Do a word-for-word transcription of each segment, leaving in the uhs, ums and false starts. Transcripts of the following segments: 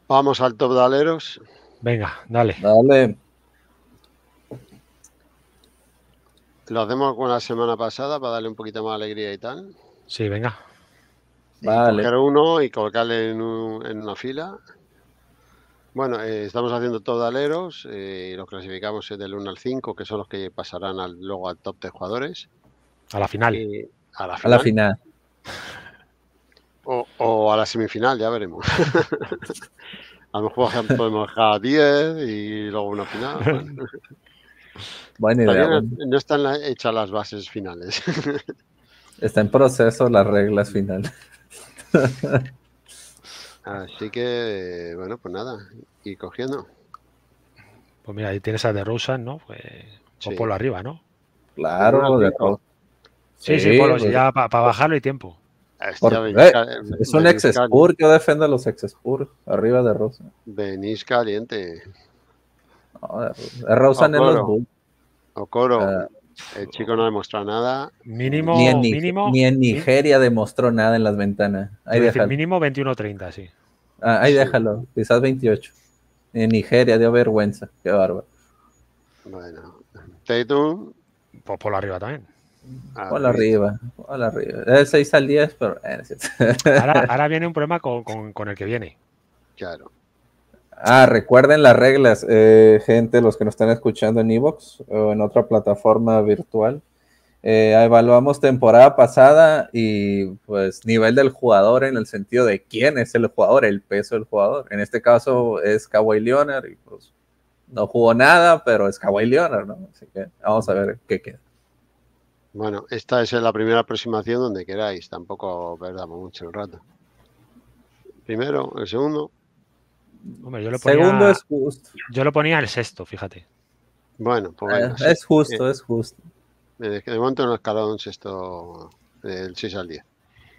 Vamos al top de aleros. Venga, dale. Dale. Lo hacemos con la semana pasada para darle un poquito más de alegría y tal. Sí, venga. Y Vale. coger uno y colocarle en, un- en una fila. Bueno, eh, estamos haciendo top de aleros. Eh, los clasificamos del uno al cinco, que son los que pasarán al- luego al top de jugadores. A la final. Y a la A final. la final. O, o a la semifinal, ya veremos. A lo mejor podemos dejar a diez y luego una final. Bueno. Buena idea. Todavía no, buena. no están la- hechas las bases finales. Está en proceso las reglas finales. Así que, bueno, pues nada. Y cogiendo. Pues mira, ahí tienes a de Rosen, ¿no? Pues, Sí. o Polo arriba, ¿no? Claro, Del uno al de cinco. todo. Sí, sí, Polo, pues, si ya para bajarlo hay tiempo. por- Hostia, venís, eh, ca- es un venís ex cali- Spur, yo defiendo a los ex Spur, arriba de Rosa. venís caliente. No, de, de Rosa en los Okoro. Bulls. Okoro, Ah, el chico no ha demostrado nada. Mínimo, Ni en, Nig- mínimo. ni en Nigeria demostró nada en las ventanas. Ahí Iba a decir, déjalo. mínimo veintiuno treinta, sí. Ah, ahí Sí. déjalo. Quizás veintiocho. En Nigeria dio vergüenza. Qué bárbaro. Bueno, Tatum. Pues Polo arriba también. Hola arriba. Hola arriba. Es seis al diez, pero. eh, no es cierto. Ahora, ahora viene un problema con, con- con el que viene. Claro. Ah, recuerden las reglas, eh, gente, los que nos están escuchando en Evox o en otra plataforma virtual. Eh, evaluamos temporada pasada y pues nivel del jugador en el sentido de quién es el jugador, el peso del jugador. En este caso es Kawhi Leonard y pues no jugó nada, pero es Kawhi Leonard, ¿no? Así que vamos a ver qué queda. Bueno, esta es la primera aproximación donde queráis. Tampoco perdamos mucho el rato. Primero, el segundo. Hombre, yo lo ponía, Segundo es justo. yo lo ponía el sexto, fíjate. Bueno, pues Eh, venga, sí. es justo, es justo. Eh, de momento en el escalón sexto del seis al diez.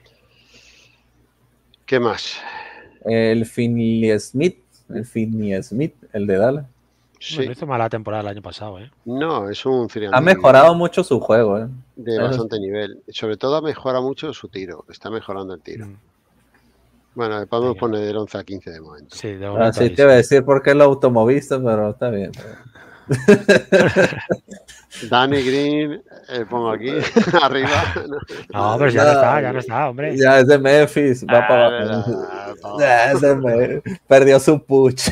¿Qué más? El Finney Smith, el Finney Smith, el de Dallas. Sí. Bueno, hizo mala temporada el año pasado, ¿eh? No, es un triángulo. Ha mejorado mucho su juego, ¿eh? De Eso bastante sí. nivel. Sobre todo mejora mucho su tiro. Está mejorando el tiro. Mm. Bueno, le podemos Venga. poner del once a quince de momento. Sí, de momento. Así ahí, te sí. iba a decir por qué lo automoviste, pero está bien. Danny Green, eh, pongo aquí, arriba. No, pero ya no está, ya no está, hombre. Ya es de Memphis, va Ah, para verdad, abajo. pa' Ya es de Memphis. Perdió su push.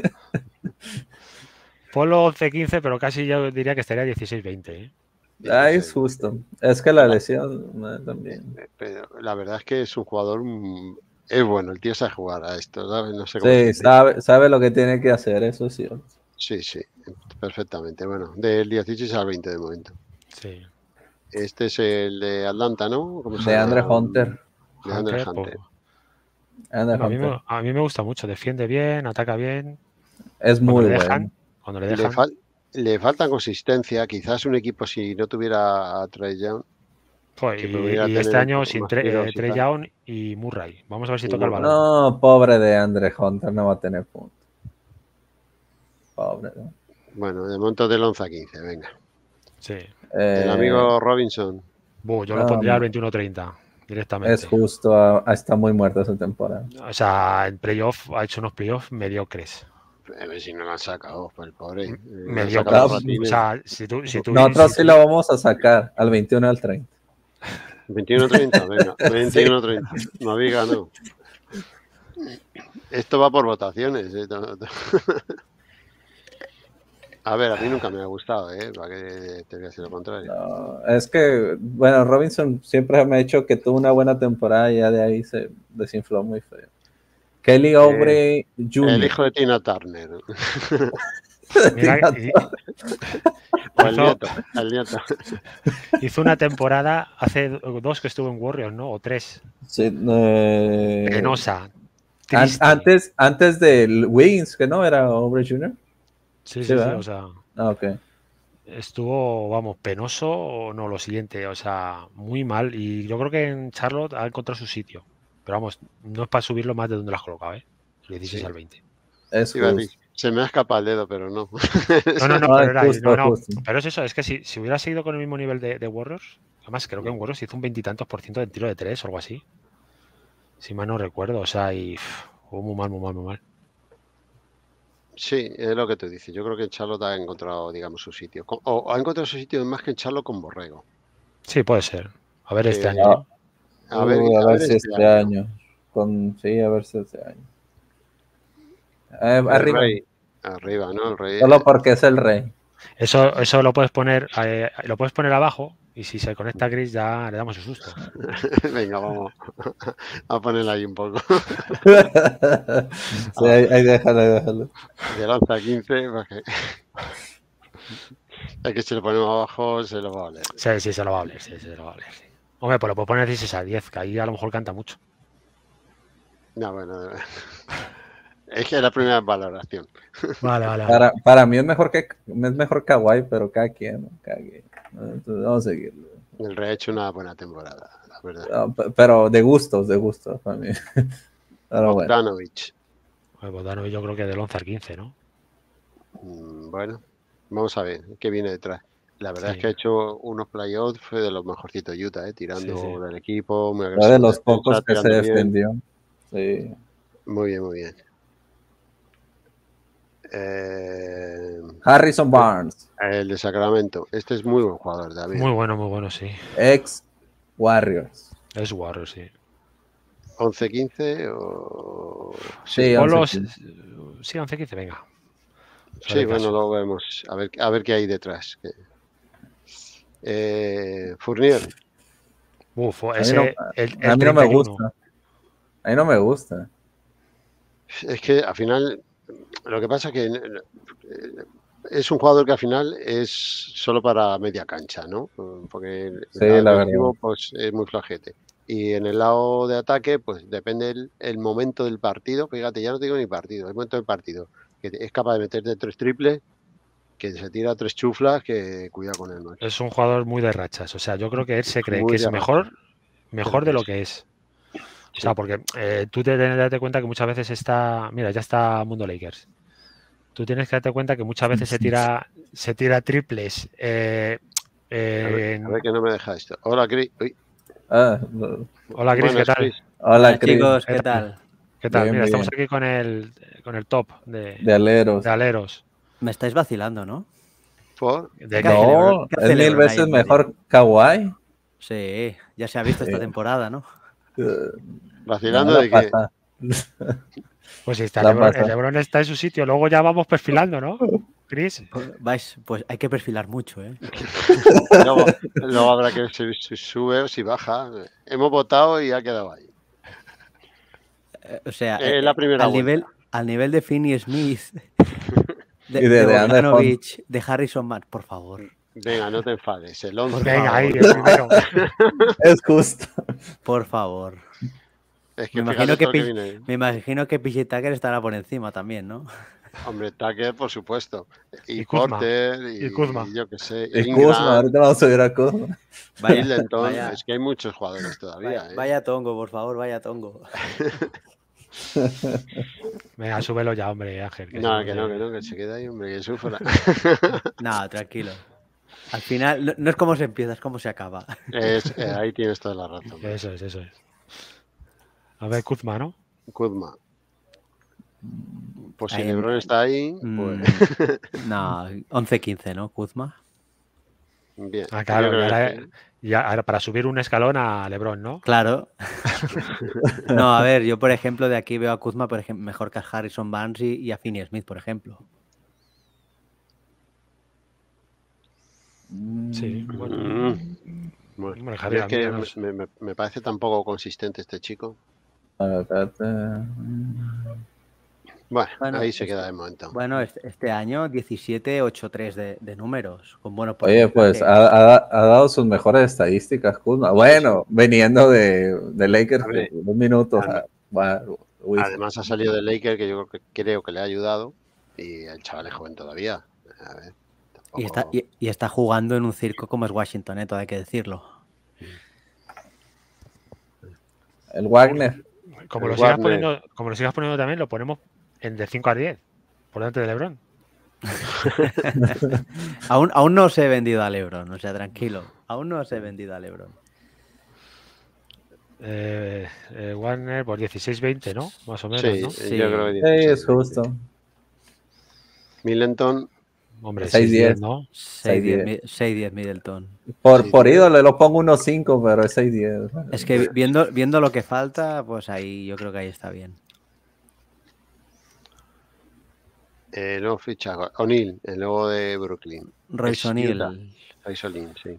Polo once quince, pero casi yo diría que estaría dieciséis veinte, ¿eh? Ay, es justo. Es que la lesión eh, también. Pero la verdad es que es un jugador. mm, Es bueno, el tío sabe jugar a esto, ¿sabes? No sé cómo Sí, explicar. sabe, sabe lo que tiene que hacer, eso sí. Sí, sí, perfectamente. Bueno, del dieciséis al veinte de momento. Sí. Este es el de Atlanta, ¿no? ¿Cómo se De Andre llama? Hunter. De Andre Hunter, Hunter. pues, Andre bueno, a, mí Hunter. me, a mí me gusta mucho. Defiende bien, ataca bien. Es Cuando muy le bueno. dejan, cuando le Le, dejan. fal- le falta consistencia. Quizás un equipo, si no tuviera a Trey Young, Pues, que y, pudiera y tener este un año poco sin más Tre- tiros eh, y Trey tal. Young y Murray. Vamos a ver si Y toca el Murray. balón. No, pobre de Andre Hunter, no va a tener punto. Pobre. ¿no? Bueno, de momento del once a quince, venga. Sí. El Eh, amigo Robinson. Buh, yo lo no, pondría al hombre. veintiuno treinta directamente. Es justo, ah, está muy muerta esa temporada. O sea, en playoff ha hecho unos playoffs mediocres. A ver si no lo han sacado, pues el pobre. M- Eh, le han Mediocres. sacado los No, O ratines. sea, si tú, si tú, Nosotros si sí tú- lo vamos a sacar al veintiuno al treinta. veintiuno treinta, venga. veintiuno treinta. No diga, no. Esto va por votaciones. ¿eh? A ver, a mí nunca me ha gustado, ¿eh? Para que te voy a decir lo contrario. No, es que, bueno, Robinson siempre me ha dicho que tuvo una buena temporada y ya de ahí se desinfló muy feo. Kelly Oubre junior El hijo de Tina Turner. mira, y- O el hizo, nieto. El nieto. hizo una temporada hace dos que estuvo en Warriors, ¿no? O tres. Sí, eh, Penosa. an- Triste. antes, antes del Wiggins, que no era Oubre junior Sí, sí, sí, sí. ¿verdad? O sea, Ah, ok. estuvo, vamos, penoso o no, lo siguiente. O sea, muy mal. Y yo creo que en Charlotte ha encontrado su sitio. Pero vamos, no es para subirlo más de donde lo has colocado, ¿eh? dieciséis Sí. al veinte. Es Iba a justo. decir, se me ha escapado el dedo, pero no. No, no, no, No, pero, es era ahí, justo, no, no, justo. pero es eso, es que si, si hubiera seguido con el mismo nivel de, de Warriors, además creo que en Warriors hizo un veintitantos por ciento de tiro de tres o algo así. Si mal no recuerdo, o sea, y uff, jugó muy mal, muy mal, muy mal. Sí, es lo que tú dices. Yo creo que en Charlotte ha encontrado, digamos, su sitio. Con- O, o ha encontrado su sitio más que en Charlotte con Borrego. Sí, puede ser. A ver este Que, año, ¿no? a ver, Uh, a a ver ver si este este año. año. Con, sí, a ver si este año. Eh, El arriba. rey, arriba, ¿no? El rey. Solo porque es el rey. Eso, eso lo puedes poner, eh, lo puedes poner abajo y si se conecta a Chris ya le damos un susto. Venga, vamos a ponerla ahí un poco. Sí, ahí, ahí déjalo, ahí déjalo. Del once a quince, porque es que si lo ponemos abajo se lo va a oler. Sí, sí, se lo va a oler, sí, se lo va a oler. Sí. Hombre, pues lo puedes poner dieciséis a diez, que ahí a lo mejor canta mucho. No, bueno, es que es la primera valoración. Vale, vale, vale. Para, para mí es mejor que es mejor Kawhi, pero cada quien, ¿no? Cada quien. Entonces, vamos a seguirlo. El rey ha hecho una buena temporada, la verdad. No, pe- pero de gustos, de gustos para mí. Pero bueno. Bogdanovic. Pues Bogdanovic yo creo que del once al quince, ¿no? Mm, Bueno, vamos a ver qué viene detrás. La verdad Sí. es que ha hecho unos playoffs, fue de los mejorcitos de Utah, ¿eh? Tirando Sí, sí. del equipo, muy Fue agresivo de en los defensa, pocos que se tirando bien. defendió. Sí. Muy bien, muy bien. Eh, Harrison Barnes, el de Sacramento. Este es muy buen jugador también. Muy bueno, muy bueno, sí. ex Warriors. Es Warriors, sí. once quince o... Sí, Ponlo, once, quince. sí, once quince, venga. Sí, bueno, lo vemos. A ver, a ver qué hay detrás. Eh, Fournier. Uf, A mí ese, no, el, a el mí no me treinta y uno. gusta. A mí no me gusta. Es que al final, lo que pasa es que eh, es un jugador que al final es solo para media cancha, ¿no? Porque el Sí, lado la defensivo verdad. pues, es muy flojete. Y en el lado de ataque, pues depende el, el momento del partido. Fíjate, ya no te digo ni partido, el momento del partido. Que es capaz de meterte tres triples, que se tira tres chuflas, que cuida con él, macho. Es un jugador muy de rachas. O sea, yo creo que él se cree Muy que es de mejor, racha. mejor de lo que es. O sea, porque eh, tú te tienes que darte cuenta que muchas veces está. Mira, ya está Mundo Lakers. Tú tienes que darte cuenta que muchas veces se tira, se tira triples. Eh, eh, A ver, a ver que no me deja esto. Hola, Chris. Uy. Ah, no. Hola, Chris, Buenas, ¿qué tal? Chris. Hola, Hola, Chris. chicos, ¿Qué ¿qué tal? tal? ¿Qué tal? Bien, Mira, bien. estamos aquí con el, con el top de, De aleros. de aleros. Me estáis vacilando, ¿no? ¿Por? De ¿Qué hace que- LeBron? No, ¿Qué es hace mil LeBron ahí veces en medio? mejor Kawhi. Sí, ya se ha visto esta Sí. temporada, ¿no? Eh, ¿Vacilando no, la de qué? pasa. Pues si está La Lebron, pasa. el Lebron está en su sitio, luego ya vamos perfilando, ¿no? Chris. Pues, vais, pues hay que perfilar mucho, ¿eh? Luego, luego habrá que ver si, si sube o si baja. Hemos votado y ha quedado ahí. Eh, O sea, Es eh, la primera al, vuelta. nivel, al nivel de Finney Smith, de, Y de de DeAndre Bogdanovich, de Harrison Barnes, por favor, Venga, no te enfades. El once. Pues venga, ahí, el primero. Es justo. por favor. Es que Me fíjate imagino que, todo lo que Pi- viene ahí. me imagino que P J Tucker estará por encima también, ¿no? Hombre, Tucker, por supuesto. Y, Y Kuzma. Porter, y, Y Kuzma. y yo qué sé. Y Ingram, Kuzma, ahorita vamos a subir a Kuzma. Vaya, Middleton. vaya, Es que hay muchos jugadores todavía. vaya, ¿eh? vaya tongo, por favor, vaya tongo. Venga, súbelo ya, hombre, Ángel. que No, si que te- no, que no, que se queda ahí, hombre, que sufra. No, tranquilo. Al final, no, no es como se empieza, es como se acaba. Es, eh, ahí tienes toda la razón. Eso es, eso es. A ver, Kuzma, ¿no? Kuzma. Pues si Ahí- LeBron está ahí, pues Mm, no, once quince, ¿no? Kuzma. bien. Ah, claro, Yo creo y ahora, que- y ahora para subir un escalón a Lebron, ¿no? Claro. No, a ver, yo por ejemplo de aquí veo a Kuzma por ejemplo, mejor que a Harrison Barnes y, y a Finney Smith, por ejemplo. Sí, bueno. Mm. Bueno, Hombre, a Javi, mí a es mí que ya no me, sé. me- me- me parece tan poco consistente este chico. A ver, espérate. Bueno, Bueno, ahí se este- queda de momento. Bueno, este, este año diecisiete ocho tres de, de números, con buenos Oye, pues porcentajes. ha, ha- ha dado sus mejores estadísticas, Kuzma. Bueno, veniendo de, de Lakers, A ver, dos minutos. además- ah, va, Wiz. Además ha salido del Laker, que yo creo que, creo que le ha ayudado. Y el chaval es joven todavía. A ver, tampoco- Y está, y, y está jugando en un circo como es Washington, ¿eh? Todo hay que decirlo. El Wagner. Como el lo, sigas Warner. poniendo, como lo sigas poniendo también, lo ponemos en de cinco a diez, por delante de Lebron. Aún, aún no os he vendido a LeBron, o sea, tranquilo. Aún no os he vendido a LeBron. Eh, eh, Warner por dieciséis veinte, ¿no? Más o menos, Sí, ¿no? yo Sí. creo que Sí, dieciséis, es justo. Middleton, Hombre, seis diez, ¿no? seis diez Middleton. Por, Sí, por tío. ídolo lo pongo uno cinco, pero es seis diez. Es que viendo, viendo lo que falta, pues ahí yo creo que ahí está bien. eh, nuevo fichaje, O'Neal, el nuevo de Brooklyn. Royce Ex Utah. O'Neal. Royce O'Neal, sí.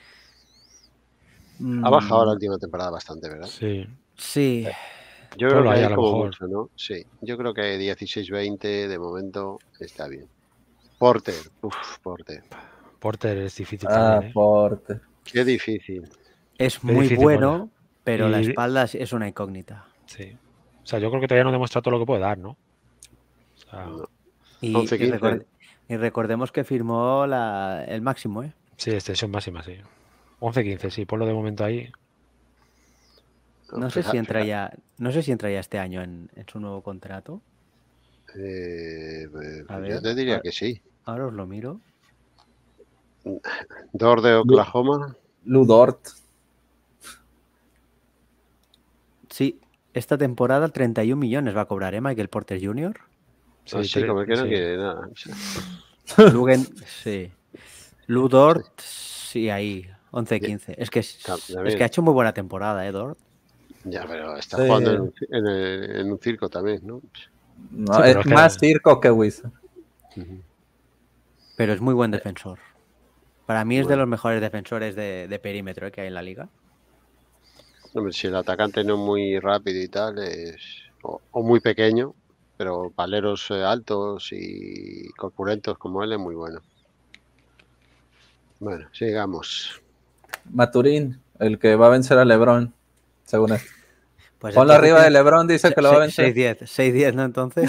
Mm, Ha bajado la última temporada bastante, ¿verdad? Sí. Sí, Yo Ponlo creo que ahí, hay a lo como mejor. mucho, ¿no? Sí, yo creo que dieciséis veinte de momento está bien. Porter, uff, Porter. Porter es difícil Ah, también, ¿eh? Porter. Qué difícil. es Qué muy difícil bueno, pero la Y- espalda es- es una incógnita. Sí. O sea, yo creo que todavía no demuestra todo lo que puede dar, ¿no? O sea, No. Y, once y quince. record- y recordemos que firmó la, el máximo, ¿eh? sí, extensión máxima, sí. once quince, sí, ponlo de momento ahí. No sé Fija- si entra fija- ya, no sé si entra ya este año en, en su nuevo contrato. eh, pues A yo ver, te diría a- que sí. Ahora os lo miro. Dor de Oklahoma. Lu Dort. Sí, esta temporada treinta y un millones va a cobrar, ¿eh? Michael Porter junior Sí, Ah, sí, tre- como que no sí. quiere nada. O sea, Lugen, sí. Lu Dort, sí, ahí, once quince. Es que, es, También. es que ha hecho muy buena temporada, ¿eh, Dort? Ya, pero está Sí. jugando en un, en, el- en un circo también, ¿no? No, Sí, es pero es que- más circo que Wizard. Ujú. Pero es muy buen defensor. Para mí es de Bueno. los mejores defensores de, de perímetro, ¿eh? que hay en la liga. Hombre, si el atacante no es muy rápido y tal, es o, o muy pequeño, pero paleros eh, altos y corpulentos como él es muy bueno. Bueno, sigamos. Maturín, el que va a vencer a LeBron, según esto. Pues Ponlo entonces arriba de tiene- LeBron, dice que lo va a vencer. seis diez, seis diez, ¿no? Entonces,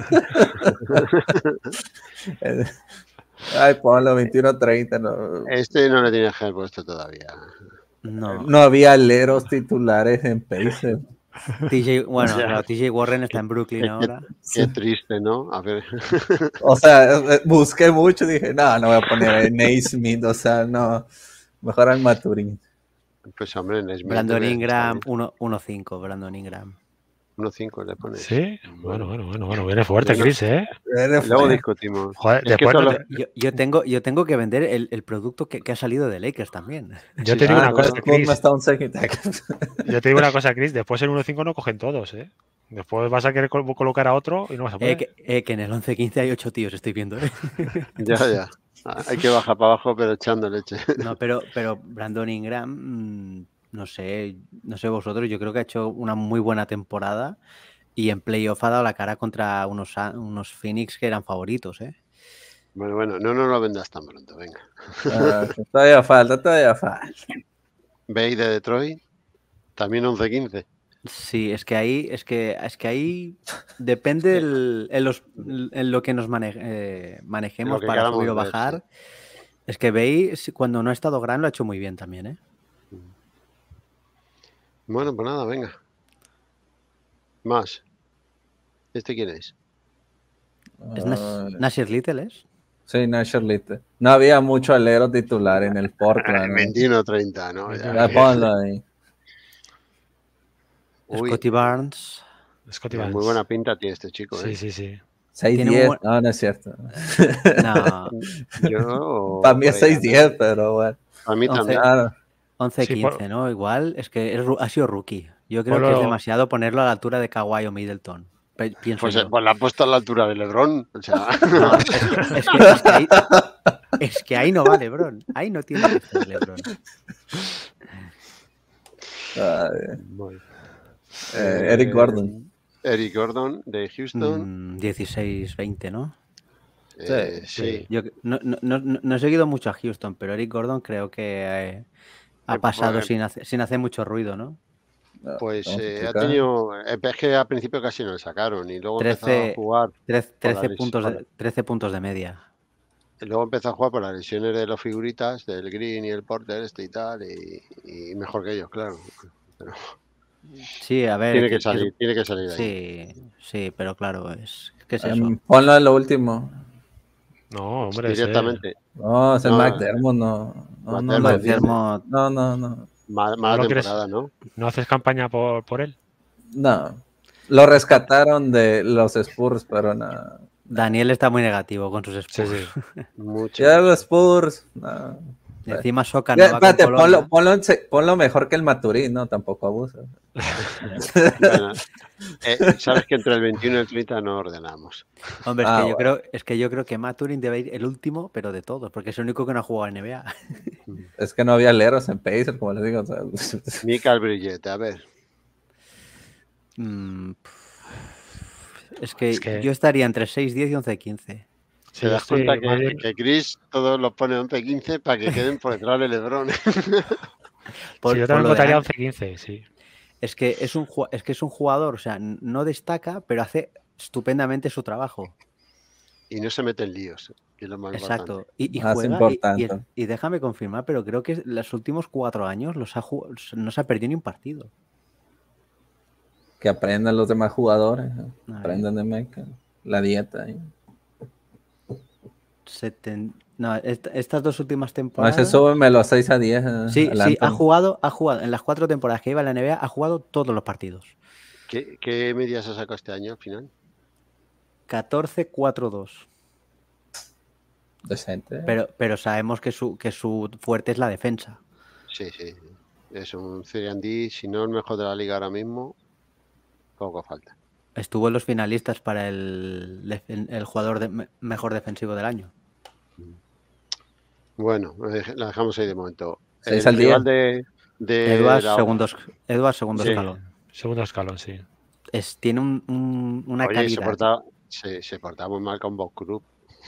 Ay, ponlo veintiuno treinta. No, Este no le tiene que haber puesto todavía. no. no había aleros titulares en Pacers. T J, bueno, Ya. claro, T J Warren está en Brooklyn Qué- ahora. Qué triste, ¿no? A ver. O sea, eh, busqué mucho y dije, no, no voy a poner a Naismith, o sea, no. Mejor al Maturín. Pues hombre, en Smith Brandon debe Ingram, estar uno cinco, Brandon Ingram. bien. uno cinco le pones. Sí, bueno, bueno, bueno, bueno, viene fuerte, Bueno. Chris, ¿eh? Luego discutimos. Joder, Es que después no solo- te- Yo, yo tengo, yo tengo que vender el, el producto que, que ha salido de Lakers también. Yo Sí, te digo ah, una no, cosa, no, Chris. está un second. Yo te digo una cosa, Chris. Después en uno cinco no cogen todos, ¿eh? Después vas a querer col- colocar a otro y no vas a poder. Eh, que, eh, que en el once quince hay ocho tíos, estoy viendo. ¿eh? Ya, ya. Ah, Hay que bajar para abajo, pero echando leche. No, pero, pero Brandon Ingram, mm, no sé, no sé vosotros, yo creo que ha hecho una muy buena temporada y en playoff ha dado la cara contra unos, a- unos Phoenix que eran favoritos, ¿eh? Bueno, bueno, no nos lo vendas tan pronto, venga. Ah, todavía falta, todavía falta. Bay de Detroit, también once quince. Sí, es que ahí, es que, es que ahí depende el- en, los- en lo que nos mane- eh, manejemos Lo que para queramos subir o ver, bajar. Es que Bay, si- cuando no ha estado Gran, lo ha hecho muy bien también, ¿eh? Bueno, pues nada, venga. Más. ¿Este quién es? ¿Es Nas- Ah, Nasir Little, es? sí, Nasher Little. No había mucho alero titular en el Portland. ¿no? veintiuno treinta, ¿no? veintiuno. Ya, Ya, ponlo ahí. Uy, Scotty Barnes. Scotty tiene Barnes. muy buena pinta tiene este chico, Sí, ¿eh? sí, sí. seis Tiene diez. un buen- No, no es cierto. No, Yo. Para mí es por ahí seis diez, pero bueno. Para mí once. también. Claro. once Sí, quince, por- ¿no? Igual, es que es ru- ha sido rookie. Yo creo que Ponlo- es demasiado ponerlo a la altura de Kawhi o Middleton. Pe- Pienso Pues, yo. eh, pues la ha puesto a la altura de LeBron. O sea, No, es, que, es que- es que ahí, es que ahí no va LeBron. Ahí no tiene que estar LeBron. Ay, bueno. eh, Eric Gordon. Eric Gordon de Houston. Mm, dieciséis veinte, ¿no? eh, sí, sí. Yo no, no- no- no he seguido mucho a Houston, pero Eric Gordon creo que eh, ha Eh, pasado bueno. sin, hacer, sin hacer mucho ruido, ¿no? Pues Vamos a eh, ha checar. tenido. eh, Es que al principio casi no le sacaron y luego empezó trece a jugar. Trece, Por la trece les- puntos por de, trece puntos de media. y Luego empezó a jugar por las lesiones de los figuritas, del Green y el Porter, este y tal, y, y mejor que ellos, claro. Pero Sí, a ver. tiene que- que que- salir, tiene que salir de ahí. Sí, sí, pero claro, es ¿qué es eso? Em, ponlo en lo último. No, hombre, ese- Directamente. No, es el No, McDermott, no. No, no, McDermott, lo dice. McDermott. no, no, no. Mal- Mala ¿No lo crees? temporada, ¿no? ¿No haces campaña por, por él? No. Lo rescataron de los Spurs, pero nada. Daniel está muy negativo con sus Spurs. Sí, sí. Mucho. Ya los Spurs. No. Y encima Soca Ya, no va con espérate, Polonia. ponlo, ponlo, en se- ponlo mejor que el Maturín, no, tampoco abusa. Bueno, eh, sabes que entre el veintiuno y el treinta no ordenamos. Hombre, es, Ah, que yo bueno. creo, es que yo creo que Maturin debe ir el último, pero de todos, porque es el único que no ha jugado en N B A. Es que no había leros en Pacers, como les digo. O sea, Michael Bridget, a ver. Mm, es, que Es que- yo estaría entre seis diez y once quince. Sí, ¿Te yo das estoy cuenta más que, bien- que Chris todos los pone once quince para que queden por detrás de LeBron? Por, sí, yo por también lo de votaría An- once quince, sí. es que es un ju- es que es un jugador, o sea, n- no destaca, pero hace estupendamente su trabajo. Y no se meten líos, que es lo más Exacto. importante. Y, y Más juega y- importante. Y, y déjame confirmar, pero creo que los últimos cuatro años los ha jug- no se ha perdido ni un partido. que aprendan los demás jugadores. ¿no? A ver. Aprendan de Meca. La dieta. ¿eh? Seten- No, est- estas dos últimas No, temporadas. ese súbemelo a seis a diez. eh, Sí, al sí, ha Anthony. jugado, ha jugado en las cuatro temporadas que iba en la N B A, ha jugado todos los partidos. ¿Qué, qué medias ha sacado este año al final? catorce cuatro dos. Decente. Pero, pero sabemos que su, que su fuerte es la defensa. Sí, sí. Es un tres and D, si no el mejor de la liga ahora mismo, poco falta. Estuvo en los finalistas para el, defen- el jugador de- me- mejor defensivo del año. Bueno, la dejamos ahí de momento. Seis El al rival día. de, de Edwards, la- segundo, Edwards, segundo Sí. escalón. Segundo escalón, sí. Es, tiene un- un- una Oye, se calidad. portaba, se, se portaba muy mal con Bob Group.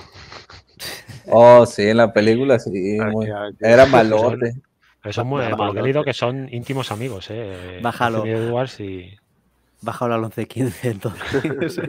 Oh, sí, en la película sí. Ah, muy- que- que- Era malote. Pero son muy, Va- por lo que he va- leído, que son íntimos amigos, ¿eh? Bájalo. Anthony Edwards y... Bájalo al once quince entonces.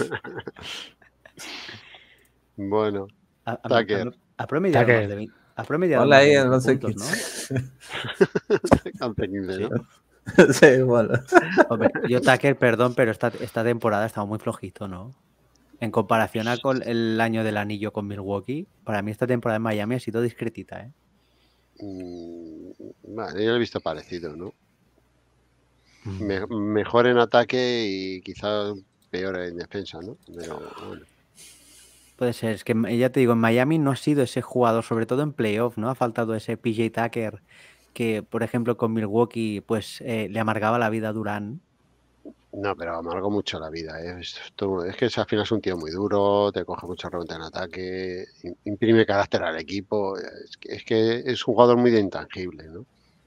Bueno, Ha, ha- Tucker. ha promediado Tucker. más de veinte, ha promediado Hola más ahí, de no veinte sé puntos, qué. ¿no? once quince, ¿no? Sí, bueno. Hombre, yo Tucker, perdón, pero esta, esta temporada ha estado muy flojito, ¿no? En comparación a con el año del anillo con Milwaukee, para mí esta temporada en Miami ha sido discretita, ¿eh? Mm, Vale, yo lo he visto parecido, ¿no? Mm. Me- mejor en ataque y quizá peor en defensa, ¿no? Pero bueno. Puede ser, es que ya te digo, en Miami no ha sido ese jugador, sobre todo en playoff, ¿no? Ha faltado ese P J Tucker que, por ejemplo, con Milwaukee, pues eh, le amargaba la vida a Durant. No, pero amargo mucho la vida, ¿eh? Esto- es que al final es un tío muy duro, te coge mucha rebote en ataque, im- imprime carácter al equipo. Es que, es que es un jugador muy de intangible, ¿no?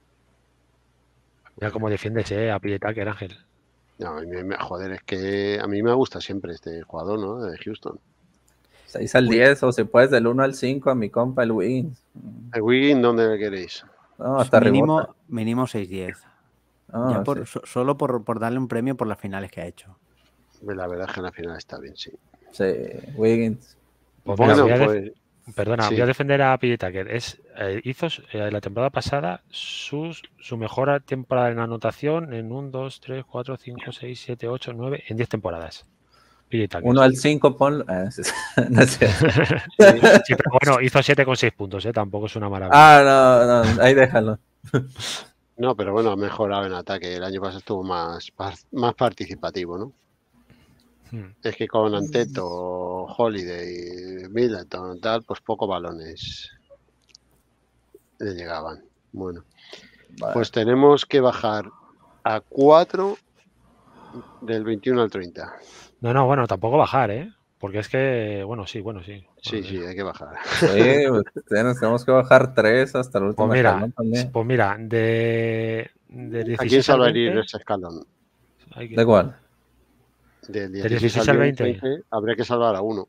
Mira cómo defiendes, ¿eh? A P J Tucker, Ángel. No, a mí me- joder, es que a mí me gusta siempre este jugador, ¿no? De Houston. seis al diez, o si puedes del uno al cinco a mi compa el Wiggins. ¿El Wiggins dónde le queréis? No, hasta mínimo, rebota. mínimo seis diez. Ah, Ya por- sí. so- solo por, por darle un premio por las finales que ha hecho. La verdad es que en la final está bien, sí. Sí, Wiggins. Pues mira, Bueno, voy a def- pues Perdona, sí. voy a defender a P J Tucker. Es, eh, hizo eh, la temporada pasada sus, su mejor temporada en anotación en uno, dos, tres, cuatro, cinco, seis, siete, ocho, nueve, en diez temporadas. P J Tucker. uno al cinco, ponlo. Ah, sí, no es cierto. Sí, pero bueno, hizo siete con seis puntos, ¿eh? Tampoco es una maravilla. Ah, no, no, ahí déjalo. No, pero bueno, ha mejorado en ataque. El año pasado estuvo más, par- más participativo, ¿no? Hmm. Es que con Anteto, Holiday, Middleton, tal, pues pocos balones le llegaban. Bueno, Vale. pues tenemos que bajar a cuatro del veintiuno al treinta. No, no, bueno, tampoco bajar, ¿eh? Porque es que, bueno, sí, bueno, sí. Sí, Bueno, sí, hay que bajar. Sí, pues, tenemos tenemos que bajar tres hasta el último Pues mira, escalón también. pues mira, de, de ¿A quién dieciséis al salvaría veinte, ese escalón? hay que- ¿De cuál? Del Del dieciséis al veinte habría que salvar a uno.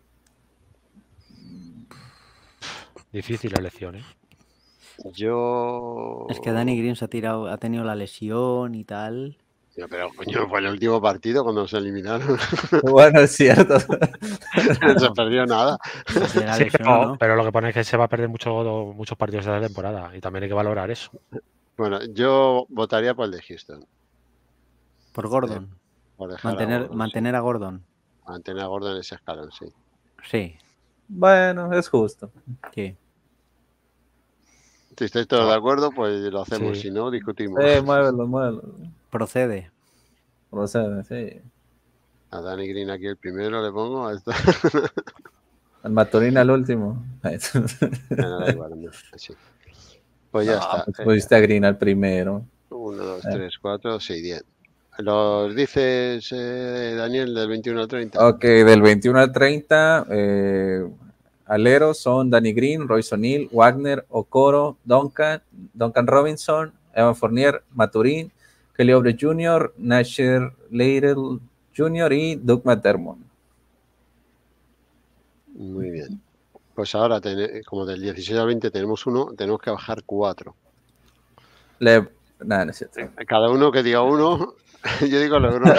difícil la elección, ¿eh? Yo... Es que Danny Green se ha tirado, ha tenido la lesión y tal. Ya, pero coño, fue el último partido cuando se eliminaron. Bueno, es cierto. No se perdió nada. De la Sí, lesión, pero, ¿no? pero lo que pone es que se va a perder mucho, muchos partidos de la temporada y también hay que valorar eso. Bueno, yo votaría por el de Houston. Por Gordon. Por dejar a Mantener, Gordon, mantener a Gordon. sí. Mantener a Gordon en ese escalón, sí. Sí, Bueno, es justo. sí. Si estáis todos de acuerdo, pues lo hacemos. Sí. Si no, discutimos. Eh, muévelo, muévelo. Procede. Procede, sí. A Danny Green aquí el primero le pongo. A esto. Al Maturín al último. No, da igual, no, así. Pues ya No, está. pues pusiste a Green al primero. uno, dos, Eh. tres, cuatro, seis, diez. ¿Los dices, eh, Daniel, del veintiuno al treinta? Ok, del veintiuno al treinta, eh, aleros son Danny Green, Royce O'Neal, Wagner, Okoro, Duncan, Duncan Robinson, Evan Fournier, Maturín, Kelly Oubre junior, Nasher Leitl junior y Doug McDermott. Muy bien. Pues ahora, ten- como del dieciséis al veinte tenemos uno, tenemos que bajar cuatro. Le... Nada, no es cierto. Cada uno que diga uno, yo digo LeBron.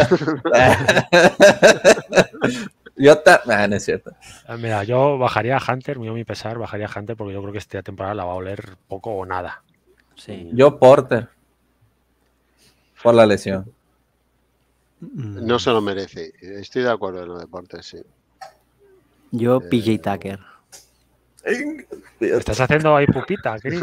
Yo ta... nah, no es cierto. Eh, Mira, yo bajaría a Hunter, muy a mi pesar, bajaría a Hunter porque yo creo que esta temporada la va a oler poco o nada. Sí. Yo Porter. Por la lesión. No se lo merece. Estoy de acuerdo en los deportes, sí. Yo Eh, P J Tucker. ¿Estás haciendo ahí pupita, Chris?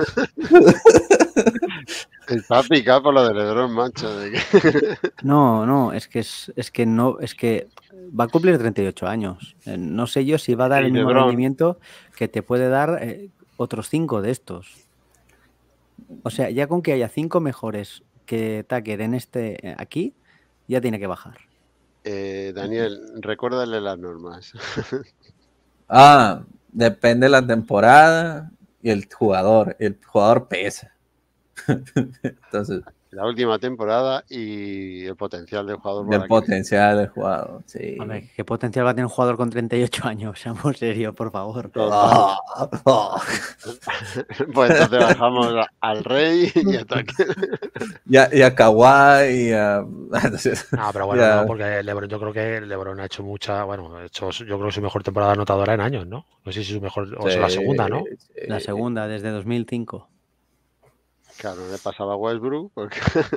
Está picado por lo de LeBron, macho. De que... No, no, es que es, es que no, es que va a cumplir treinta y ocho años. Eh, No sé yo si va a dar Y el mismo LeBron. rendimiento que te puede dar eh, otros cinco de estos. O sea, ya con que haya cinco mejores que Tucker en este eh, aquí, ya tiene que bajar. Eh, Daniel, recuérdale las normas. Ah, depende de la temporada y el jugador. El jugador pesa. Entonces, La última temporada y el potencial del jugador. del para que- potencial del jugador. Sí. Hombre, ¿qué potencial va a tener un jugador con treinta y ocho años? Seamos serios, por favor. Total. Ah, ah. Pues entonces bajamos a- al rey y a Tucker. Y a, y a Kawhi y a... No, pero bueno, Ya. no, porque LeBron, yo creo que LeBron ha hecho mucha, bueno, ha hecho, yo creo que su mejor temporada anotadora en años, ¿no? No sé si su mejor, o sea, la Sí, segunda, ¿no? sí. La segunda, desde dos mil cinco. Claro, le pasaba a Westbrook porque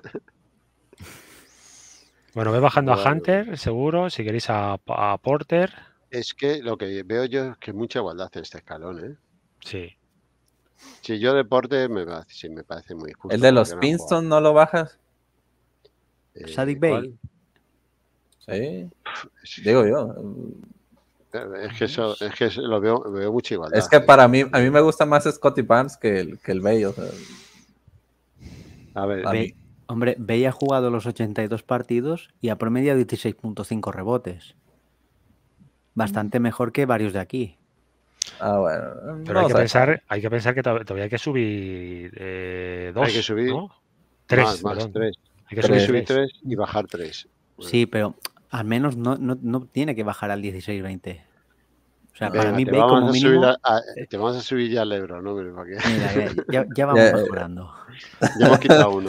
Bueno, ve bajando a Bueno. Hunter, seguro, si queréis a, a Porter, es que lo que veo yo es que mucha igualdad en este escalón, ¿eh? sí. Si yo deporte me parece, sí, me parece muy justo. El de los porque no ha Pistons no lo bajas. jugado. Eh, Saddiq Bey. ¿cuál? Sí, Es, digo yo. es que eso, es que eso lo veo, veo mucha igualdad. Es que eh. para mí, a mí me gusta más Scottie Barnes que el, que el Bey. O sea, A ver, a mí. Bey- hombre, Bey ha jugado los ochenta y dos partidos y ha promediado dieciséis punto cinco rebotes. Bastante mejor que varios de aquí. Ah, bueno. Pero no hay que sé. pensar, hay que pensar que to- todavía hay que subir eh, dos, Hay que subir ¿no? Tres, más, más, perdón. tres. Hay que Hay que subir subir tres. tres y bajar tres. Bueno, Sí, pero al menos no, no, no tiene que bajar al dieciséis veinte. O sea, para venga, mí te Bey vamos como a mínimo... subir a, a- te vamos a subir ya al Ebro, ¿no? Pero ¿para qué? Mira, ya, ya- ya vamos Ya, mejorando. Ya hemos quitado uno.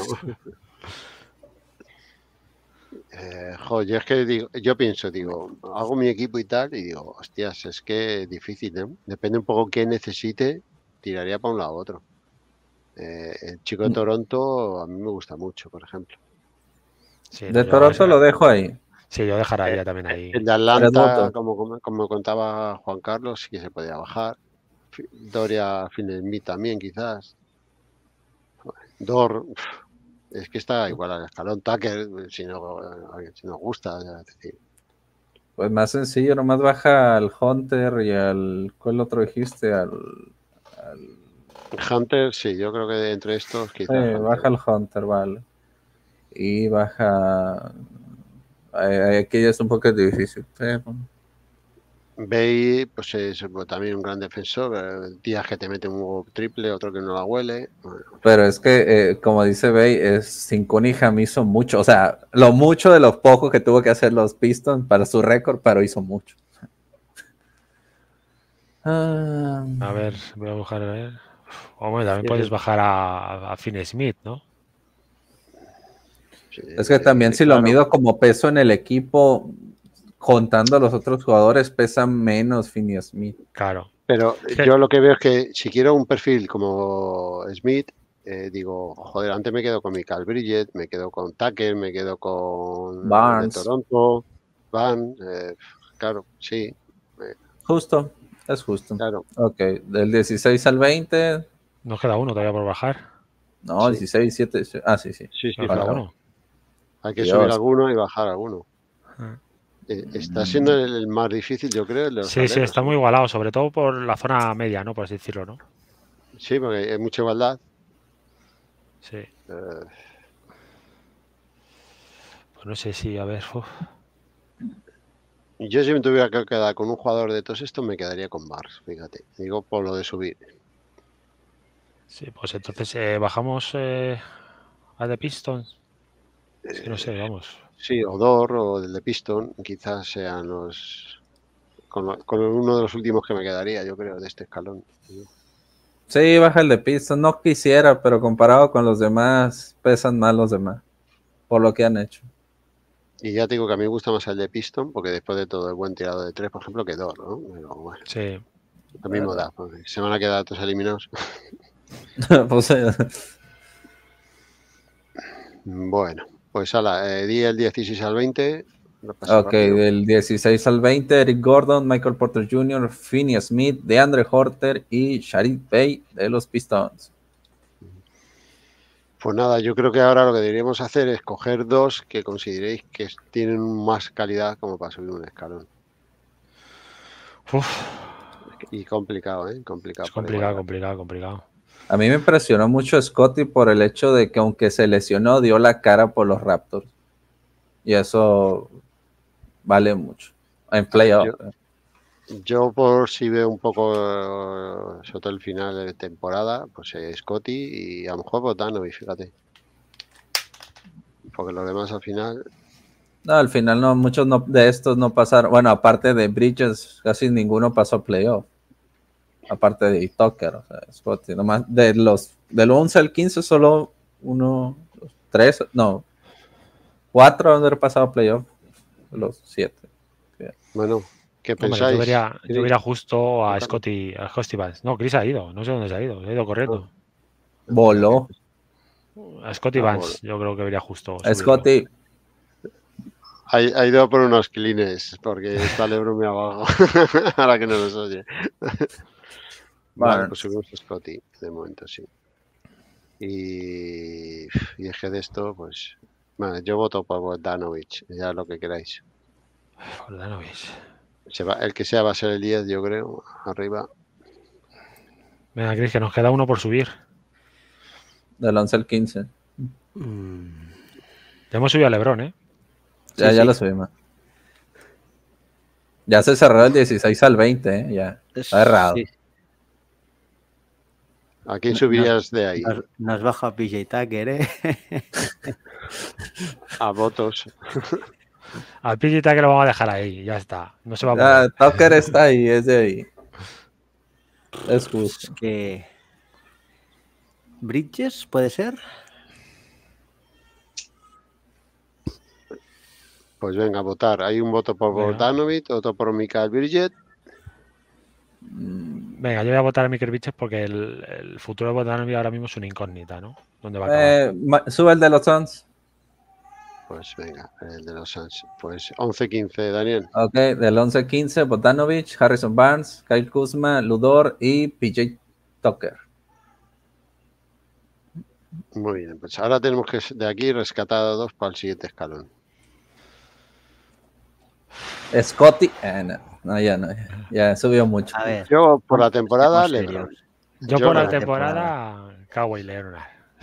Eh, jo, yo es que digo, yo pienso, digo, hago mi equipo y tal, y digo, hostias, es que es difícil, ¿no? Depende un poco qué necesite, tiraría para un lado u otro. Eh, el chico de Toronto a mí me gusta mucho, por ejemplo. Sí, no, De yo- Toronto lo dejo ahí. Sí, yo dejaría también ahí. El de Atlanta, votos. como, como, como contaba Juan Carlos, sí que se podía bajar. Fi- Doria Finney también, quizás. Dor, uf, es que está igual al escalón. Tucker, si, no, si nos gusta, es decir. Pues más sencillo, nomás baja al Hunter y al... ¿Cuál otro dijiste? Al... al- Hunter, sí, yo creo que entre estos, sí, quizás. Hunter. baja al Hunter, vale. Y baja... eh, Aquí ya es un poco difícil, pero... Bay, pues es pues, también un gran defensor. eh, Días que te mete un huevo triple, otro que no la huele. Bueno, Pero es que, eh, como dice Bey, es sin Cunningham hizo mucho. O sea, lo mucho de lo poco que tuvo que hacer los Pistons para su récord, pero hizo mucho. Ah, A ver, voy a bajar a ver. Hombre, también Sí, puedes sí. bajar a, a Finney Smith, ¿no? sí, es que también eh, si lo claro. mido como peso en el equipo, contando a los otros jugadores, pesa menos Finney Smith. Claro. Pero Es que- yo lo que veo es que si quiero un perfil como Smith, eh, digo, joder, antes me quedo con Michael Bridges, me quedo con Tucker, me quedo con Barnes. de Toronto, Van, eh, claro, sí, Justo, es justo. claro. Ok, del dieciséis al veinte, Nos queda uno todavía por bajar. no, Sí. dieciséis, siete, ah, sí, sí. Sí, sí, Nos queda claro. uno. Hay que Dios. subir alguno y bajar alguno. Ah. Eh, Está siendo el, el más difícil, yo creo. El de los Sí, sí, aleros, está ¿eh? muy igualado, sobre todo por la zona media, ¿no? Por así decirlo, ¿no? Sí, porque hay mucha igualdad. Sí. Eh, Pues no sé si, a ver. uf. yo si me tuviera que quedar con un jugador de todos estos, me quedaría con Mars, fíjate. Digo por lo de subir. Sí, pues entonces eh, bajamos eh, a The Pistons. Es que no sé, vamos. Sí, Odor o el de Piston, quizás sean los... Con, lo- con uno de los últimos que me quedaría, yo creo, de este escalón. Sí, baja el de Pistons. No quisiera, pero comparado con los demás, pesan más los demás. Por lo que han hecho. Y ya te digo que a mí me gusta más el de Piston, porque después de todo el buen tirado de tres, por ejemplo, que Dor, ¿no? Pero bueno, Sí. lo mismo da, porque se van a quedar todos eliminados. Pues, eh, Bueno, pues ala, eh, di el dieciséis al veinte. Lo paso ok, rápido. del dieciséis al veinte, Eric Gordon, Michael Porter junior, Finney Smith, DeAndre Horter y Sharif Bey de los Pistons. Pues nada, yo creo que ahora lo que deberíamos hacer es coger dos que consideréis que es- tienen más calidad como para subir un escalón. Uf, Y complicado, ¿eh? Complicado. es por complicado, igualdad. complicado, complicado. A mí me impresionó mucho Scotty por el hecho de que aunque se lesionó, dio la cara por los Raptors. Y eso vale mucho. En playoff. Yo por si veo un poco eh, sobre todo el final de temporada, pues eh, Scotty y a lo mejor Bogdanovic, fíjate. Porque los demás al final, No, al final no, muchos no- de estos no pasaron. Bueno, aparte de Bridges, casi ninguno pasó a playoff. Aparte de Tucker, o sea, Scotty. Nomás de los del once al quince, solo uno, dos, tres, no, cuatro han de haber pasado a playoff. Los siete. bueno, ¿qué Hombre, pensáis? yo vería, yo Chris? vería justo a Ricardo. Scotty, a Scotty Barnes. No, Chris ha ido, no sé dónde se ha ido, se ha ido corriendo. Voló. A Scotty Ah, Barnes, yo creo que vería justo. subirlo. Scotty, Ha, ha ido a por unos clines, porque está Lebron muy abajo. Ahora que no nos oye. Vale, Barnes. pues subimos a Scotty, de momento sí. Y, y es que de esto, pues. Vale, yo voto por Bogdanovic, ya lo que queráis. Bogdanovic. Se va, el que sea va a ser el diez, yo creo, arriba. Venga, Chris, que nos queda uno por subir. del once al quince. Mm, Ya hemos subido a LeBron, ¿eh? Ya, Sí, ya sí. lo subimos. Ya se cerró el dieciséis al veinte, ¿eh? Ya. Está errado. sí. ¿A quién No- subirías de ahí? Nos, nos baja P J Tucker, ¿eh? A votos. Al Pillita que lo vamos a dejar ahí, ya está. No se va a Ya, mover. Tucker está ahí, es de ahí. Es justo. Es que... Bridges, ¿puede ser? Pues venga, a votar. Hay un voto por Venga. Bogdanovic, otro por Michael Bridges. Venga, yo voy a votar a Mikel Biches porque el, el futuro de Bogdanovic ahora mismo es una incógnita, ¿no? ¿Dónde va a acabar? Eh, ma- sube el de los Suns. Pues venga, el de los Suns. Pues once quince, Daniel. Ok, del once al quince, Bogdanovic, Harrison Barnes, Kyle Kuzma, Ludor y P J Tucker. Muy bien, pues ahora tenemos que de aquí rescatar a dos para el siguiente escalón. Scotty. Eh, no, no, ya no. Ya, ya subió mucho. A ver. Yo por la vamos, temporada, seamos LeBron. serios. Yo, yo por la la temporada, Kawhi Leonard.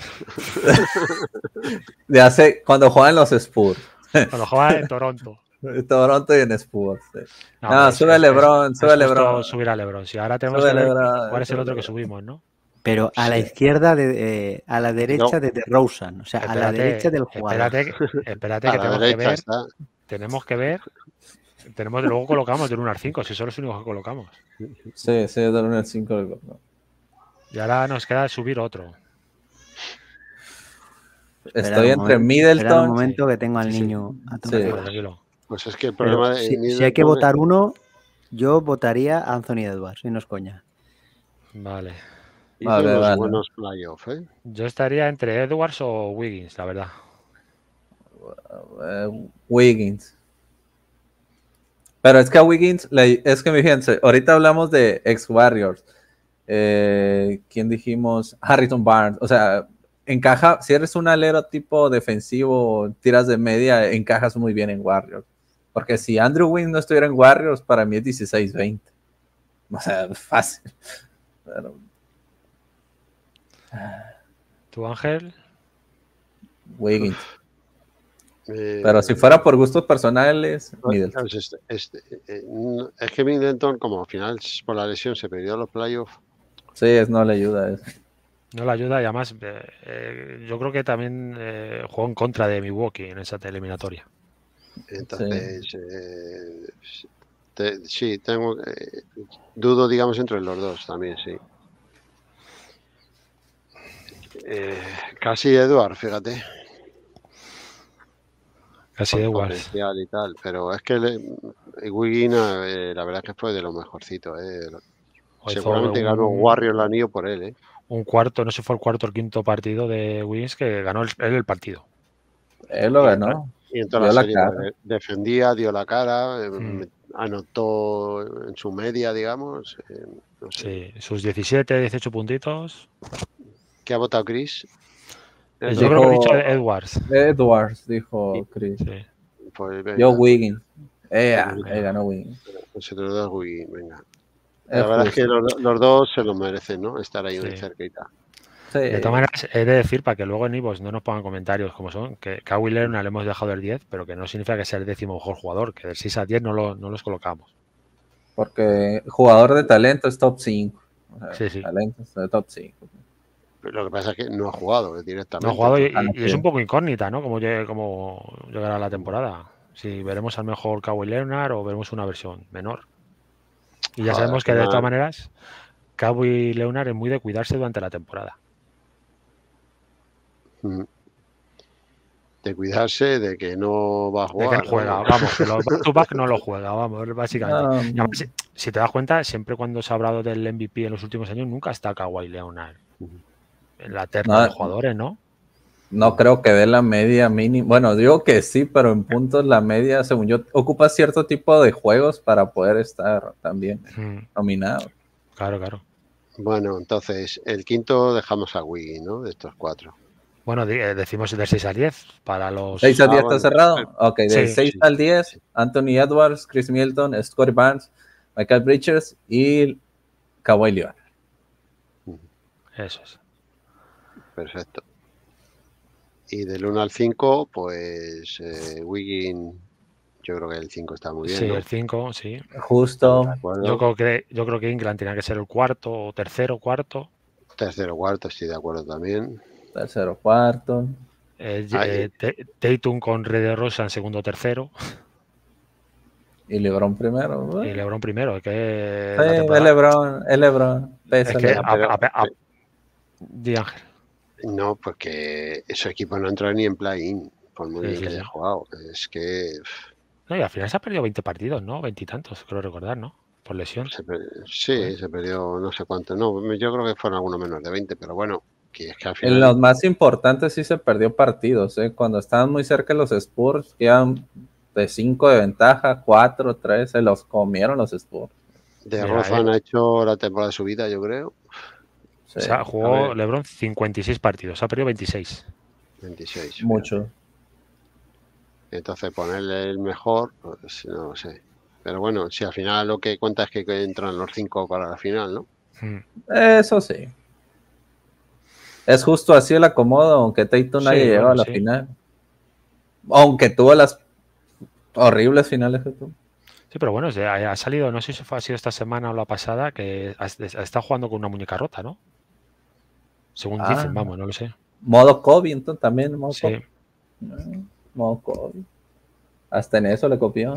De hace, cuando juegan los Spurs. Cuando jugaba en Toronto. En Toronto y en Spurs. Sí. No, hombre, sube LeBron, es sube justo LeBron. subir a LeBron. Sí, ahora tenemos Sube que ver LeBron, cuál es el sube otro que LeBron. subimos, ¿no? Pero a la Sí. izquierda, de, eh, a la derecha No. de DeRozan. O sea, a la derecha del jugador. Espérate, espérate A que la tenemos que derecha ver. está. Tenemos que ver. Tenemos, luego colocamos del uno al cinco, si son los únicos que colocamos. Sí, sí, del uno al cinco. Y ahora nos queda subir otro. Estoy Esperad un entre momento, esperad un Middleton. momento que tengo al Sí, sí. niño a Sí. tope. Tranquilo, tranquilo. Pues es que el Pero problema de si, si hay que Middleton votar es- uno, yo votaría a Anthony Edwards, y no es coña. Vale. hizo Vale, unos vale. buenos playoffs, ¿eh? Yo estaría entre Edwards o Wiggins, la verdad. eh, Wiggins. Pero es que a Wiggins, le- es que fíjense, ahorita hablamos de ex Warriors. Eh, ¿Quién dijimos? Harrison Barnes. O sea, encaja, si eres un alero tipo defensivo, tiras de media, encajas muy bien en Warriors. Porque si Andrew Wiggins no estuviera en Warriors, para mí es dieciséis veinte. O sea, fácil. Pero... ¿Tu Ángel? Wiggins. Eh, Pero si fuera por gustos personales, Middleton. Es, es, es, es que Middleton, como al final por la lesión se perdió los playoffs. Sí, es, no le ayuda eso. No le ayuda y además eh, eh, yo creo que también eh, jugó en contra de Milwaukee en esa eliminatoria. Entonces, sí, eh, te, sí tengo eh, dudo, digamos, entre los dos también, sí. Eh, casi Edward, fíjate. Casi Edwards. Y tal, pero es que le, Wiggins, eh, la verdad es que fue de lo mejorcito. Eh. Seguramente un, ganó Warriors el anillo por él. Eh. Un cuarto, no sé si fue el cuarto o el quinto partido de Wiggins que ganó el, él el partido. Él lo ganó. Y en toda la serie la defendía, dio la cara, hmm. anotó en su media, digamos. Eh, no sé. Sí, sus diecisiete, dieciocho puntitos. ¿Qué ha votado Chris? Yo dijo, creo que ha dicho Edwards. Edwards, dijo Chris. Sí. Pues venga, yo Wiggins. Eh, eh, ganó Wiggins. Pues se los dos Wiggins, venga. La es verdad justo. Es que los, los dos se lo merecen, ¿no? Estar ahí sí. Muy cerca y tal. Sí. De todas maneras, he de decir, para que luego en iVoox no nos pongan comentarios como son, que Kawhi Leonard le hemos dejado el diez, pero que no significa que sea el décimo mejor jugador, que del seis al diez no, lo, no los colocamos. Porque jugador de talento es top cinco. O sea, sí, sí. Talento es top cinco. Lo que pasa es que no ha jugado directamente. No ha jugado y, y, y es un poco incógnita, ¿no? Como, como llegará la temporada. Si veremos al mejor Kawhi Leonard o veremos una versión menor. Y ya Joder, sabemos que de todas maneras Kawhi Leonard es muy de cuidarse durante la temporada. De cuidarse, de que no va a jugar. De que no juega, ¿no? Vamos, que los back-to-back no lo juega, vamos, básicamente. No. Y además, si, si te das cuenta, siempre cuando se ha hablado del M V P en los últimos años, nunca está Kawhi Leonard en la terna no, de jugadores, ¿no? No creo que dé la media mínima. Bueno, digo que sí, pero en puntos la media, según yo, ocupa cierto tipo de juegos para poder estar también hmm. nominado. Claro, claro. Bueno, entonces, el quinto dejamos a Wiggins, ¿no? De estos cuatro. Bueno, decimos del seis al diez para los... ¿seis al diez ah, está bueno, cerrado? Ok, del sí, seis sí, al diez, sí. Anthony Edwards, Chris Middleton, Scottie Barnes, Michael Bridges y Kawhi Leonard. Eso es. Perfecto. Y del uno al cinco, pues eh, Wiggins, yo creo que el cinco está muy bien. Sí, ¿no? el cinco, sí. Justo. Yo creo que yo creo que England tenía que ser el cuarto o tercero, cuarto. Tercero, cuarto, estoy de acuerdo también. Tercero, cuarto. Eh, eh, Tatum con Red Rosa en segundo, tercero. Y LeBron primero. ¿no? Y LeBron primero. Que sí, temporada... el LeBron, el LeBron. Es que, a, a, a, a... Di Ángel. No, porque ese equipo no entró ni en play-in, por muy sí, bien sí, que sí. haya jugado. Es que... No, y al final se ha perdido veinte partidos, ¿no? Veintitantos, creo recordar, ¿no? Por lesión. Se per... Sí, pues... se perdió no sé cuánto. No, yo creo que fueron algunos menos de veinte, pero bueno, que es que al final... En los más importantes sí se perdió partidos, ¿eh? Cuando estaban muy cerca los Spurs, quedan de cinco de ventaja, cuatro, tres, se los comieron los Spurs. De Rozan ha hecho la temporada de su vida, yo creo. Sí, o sea, jugó LeBron cincuenta y seis partidos, ha perdido veintiséis. veintiséis. Mucho. Entonces ponerle el mejor, pues no lo sé. Pero bueno, si al final lo que cuenta es que entran los cinco para la final, ¿no? Eso sí. Es justo así el acomodo, aunque Tatum nadie sí, llegó bueno, a la sí. final. Aunque tuvo las horribles finales que tuvo. Sí, pero bueno, ha salido, no sé si fue, ha sido esta semana o la pasada, que está jugando con una muñeca rota, ¿no? Según ah, dicen, vamos, no lo sé. Modo Kobe, entonces también, modo sí. Kobe. No, modo Kobe. Hasta en eso le copió.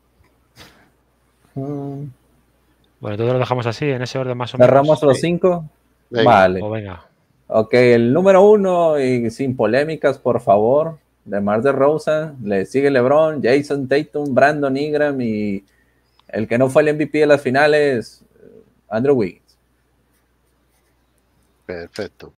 Mm. Bueno, entonces lo dejamos así, en ese orden más o menos. ¿Cerramos los cinco? Venga. Vale. O venga. Ok, el número uno, y sin polémicas, por favor, DeMar DeRozan, le sigue LeBron, Jason Tatum, Brandon Ingram y el que no fue el M V P de las finales, Andrew Wiggins. Perfecto.